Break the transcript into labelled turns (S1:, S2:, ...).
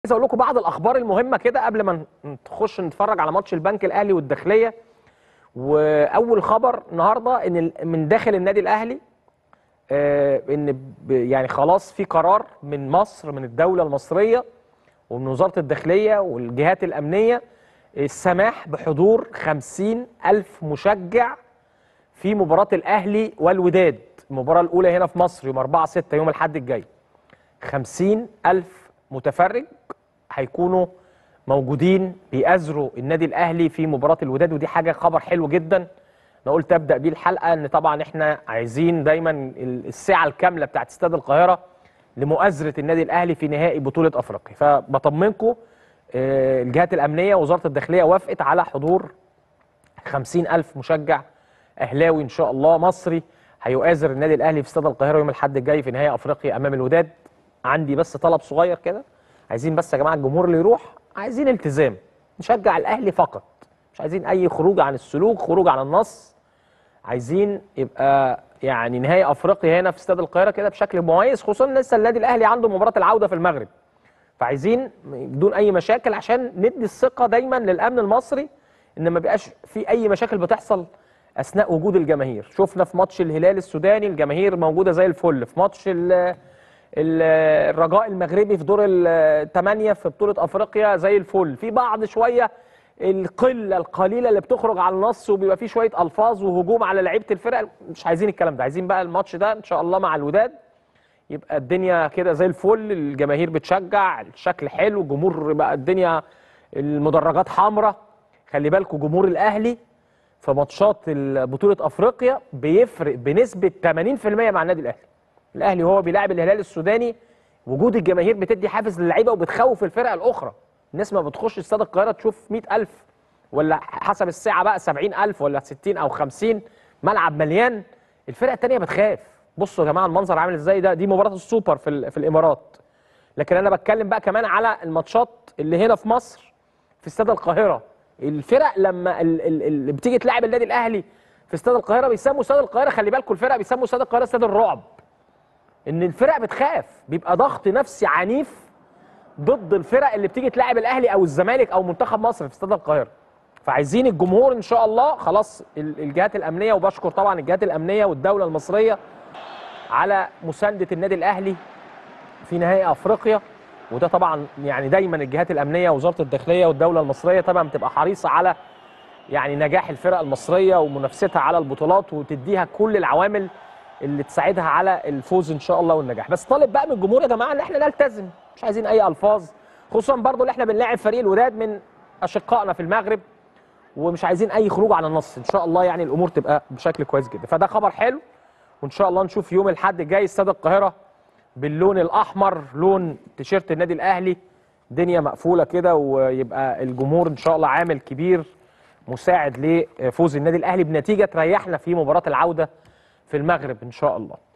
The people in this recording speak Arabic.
S1: عايز اقول لكم بعض الاخبار المهمه كده قبل ما نخش نتفرج على ماتش البنك الاهلي والداخليه. واول خبر النهارده ان من داخل النادي الاهلي ان يعني خلاص في قرار من مصر، من الدوله المصريه ومن وزاره الداخليه والجهات الامنيه، السماح بحضور 50,000 مشجع في مباراه الاهلي والوداد، المباراه الاولى هنا في مصر يوم 4/6 يوم الاحد الجاي. 50,000 متفرج هيكونوا موجودين بيأزروا النادي الاهلي في مباراه الوداد، ودي حاجه خبر حلو جدا. انا قلت ابدا بيه الحلقه ان طبعا احنا عايزين دايما الساعه الكامله بتاعت استاد القاهره لمؤازره النادي الاهلي في نهائي بطوله افريقيا. فبطمنكم الجهات الامنيه ووزاره الداخليه وافقت على حضور 50,000 مشجع اهلاوي ان شاء الله مصري هيؤازر النادي الاهلي في استاد القاهره يوم الاحد الجاي في نهائي افريقيا امام الوداد. عندي بس طلب صغير كده، عايزين بس يا جماعه الجمهور اللي يروح عايزين التزام، نشجع الاهلي فقط، مش عايزين اي خروج عن السلوك، خروج عن النص. عايزين يبقى يعني نهائي افريقيا هنا في استاد القاهره كده بشكل مميز، خصوصا لسه النادي الاهلي عنده مباراه العوده في المغرب. فعايزين بدون اي مشاكل عشان ندي الثقه دايما للامن المصري ان ما بيبقاش في اي مشاكل بتحصل اثناء وجود الجماهير. شفنا في ماتش الهلال السوداني الجماهير موجوده زي الفل، في ماتش الرجاء المغربي في دور الثمانيه في بطوله افريقيا زي الفل. في بعض شويه القله القليله اللي بتخرج على النص وبيبقى فيه شويه الفاظ وهجوم على لعيبه الفرق، مش عايزين الكلام ده. عايزين بقى الماتش ده ان شاء الله مع الوداد يبقى الدنيا كده زي الفل، الجماهير بتشجع، الشكل حلو، جمهور بقى الدنيا، المدرجات حمراء. خلي بالكم جمهور الاهلي في ماتشات بطوله افريقيا بيفرق بنسبه 80% مع النادي الاهلي. الاهلي وهو بيلاعب الهلال السوداني وجود الجماهير بتدي حافز للعيبه وبتخوف الفرق الاخرى. الناس ما بتخش استاد القاهره تشوف 100,000 ولا حسب الساعه بقى 70,000 ولا 60 او 50، ملعب مليان، الفرقه الثانيه بتخاف. بصوا يا جماعه المنظر عامل ازاي، دي مباراه السوبر في الامارات. لكن انا بتكلم بقى كمان على الماتشات اللي هنا في مصر في استاد القاهره. الفرق لما اللي بتيجي تلاعب النادي الاهلي في استاد القاهره بيسموا استاد القاهره، خلي بالكم الفرق بيسموا استاد القاهره استاد الرعب. ان الفرق بتخاف، بيبقى ضغط نفسي عنيف ضد الفرق اللي بتيجي تلاعب الاهلي او الزمالك او منتخب مصر في استاد القاهره. فعايزين الجمهور ان شاء الله. خلاص الجهات الامنيه، وبشكر طبعا الجهات الامنيه والدوله المصريه على مسانده النادي الاهلي في نهائي افريقيا. وده طبعا يعني دايما الجهات الامنيه ووزاره الداخليه والدوله المصريه طبعا بتبقى حريصه على يعني نجاح الفرق المصريه ومنافستها على البطولات، وتديها كل العوامل اللي تساعدها على الفوز ان شاء الله والنجاح. بس طالب بقى من الجمهور يا جماعه ان احنا نلتزم، مش عايزين اي الفاظ، خصوصا برضو اللي احنا بنلاعب فريق الوداد من اشقائنا في المغرب، ومش عايزين اي خروج على النص. ان شاء الله يعني الامور تبقى بشكل كويس جدا. فده خبر حلو، وان شاء الله نشوف يوم الاحد الجاي استاد القاهره باللون الاحمر، لون تيشيرت النادي الاهلي، دنيا مقفوله كده، ويبقى الجمهور ان شاء الله عامل كبير مساعد لفوز النادي الاهلي بنتيجه تريحنا في مباراه العوده في المغرب ان شاء الله.